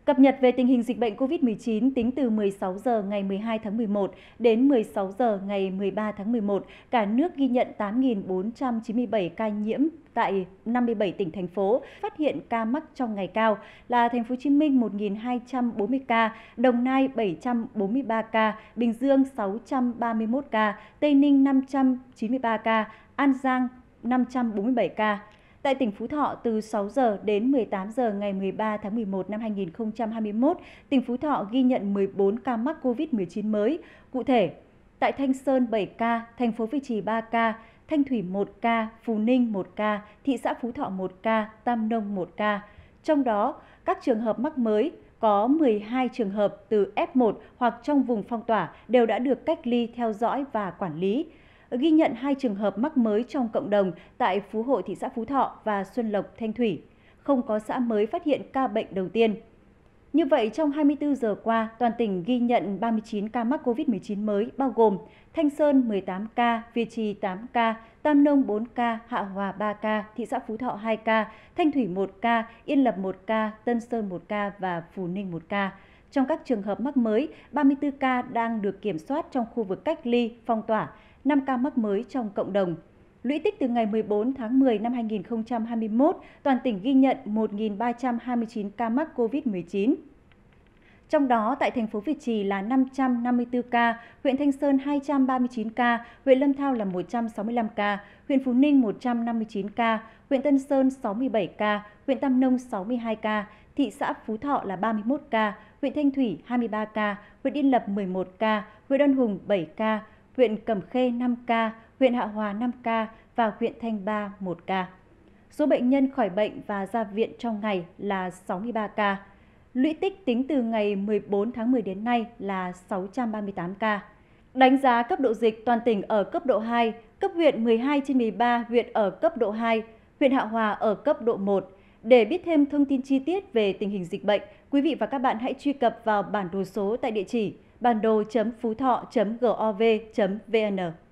Cập nhật về tình hình dịch bệnh COVID-19 tính từ 16 giờ ngày 12 tháng 11 đến 16 giờ ngày 13 tháng 11, cả nước ghi nhận 8.497 ca nhiễm tại 57 tỉnh, thành phố. Phát hiện ca mắc trong ngày cao là Thành phố Hồ Chí Minh 1.240 ca, Đồng Nai 743 ca, Bình Dương 631 ca, Tây Ninh 593 ca, An Giang 547 ca. Tại tỉnh Phú Thọ, từ 6 giờ đến 18 giờ ngày 13 tháng 11 năm 2021, tỉnh Phú Thọ ghi nhận 14 ca mắc COVID-19 mới. Cụ thể, tại Thanh Sơn 7 ca, thành phố Việt Trì 3 ca, Thanh Thủy 1 ca, Phú Ninh 1 ca, thị xã Phú Thọ 1 ca, Tam Nông 1 ca. Trong đó, các trường hợp mắc mới có 12 trường hợp từ F1 hoặc trong vùng phong tỏa đều đã được cách ly, theo dõi và quản lý. Ghi nhận 2 trường hợp mắc mới trong cộng đồng tại Phú Hội, thị xã Phú Thọ và Xuân Lộc, Thanh Thủy. Không có xã mới phát hiện ca bệnh đầu tiên. Như vậy, trong 24 giờ qua, toàn tỉnh ghi nhận 39 ca mắc COVID-19 mới, bao gồm Thanh Sơn 18 ca, Việt Trì 8 ca, Tam Nông 4 ca, Hạ Hòa 3 ca, thị xã Phú Thọ 2 ca, Thanh Thủy 1 ca, Yên Lập 1 ca, Tân Sơn 1 ca và Phú Ninh 1 ca. Trong các trường hợp mắc mới, 34 ca đang được kiểm soát trong khu vực cách ly, phong tỏa, 5 ca mắc mới trong cộng đồng. Lũy tích từ ngày 14 tháng 10 năm 2021, toàn tỉnh ghi nhận 1.329 ca mắc COVID-19. Trong đó, tại thành phố Việt Trì là 554 ca, huyện Thanh Sơn 239 ca, huyện Lâm Thao là 165 ca, huyện Phú Ninh 159 ca, huyện Tân Sơn 67 ca, huyện Tam Nông 62 ca, thị xã Phú Thọ là 31 ca, huyện Thanh Thủy 23 ca, huyện Yên Lập 11 ca, huyện Đoan Hùng 7 ca, huyện Cẩm Khê 5 ca, huyện Hạ Hòa 5 ca và huyện Thanh Ba 1 ca. Số bệnh nhân khỏi bệnh và ra viện trong ngày là 63 ca. Lũy tích tính từ ngày 14 tháng 10 đến nay là 638 ca. Đánh giá cấp độ dịch, toàn tỉnh ở cấp độ 2, cấp huyện 12 trên 13 huyện ở cấp độ 2, huyện Hạ Hòa ở cấp độ 1. Để biết thêm thông tin chi tiết về tình hình dịch bệnh, quý vị và các bạn hãy truy cập vào bản đồ số tại địa chỉ bản đồ.phúthọ.gov.vn.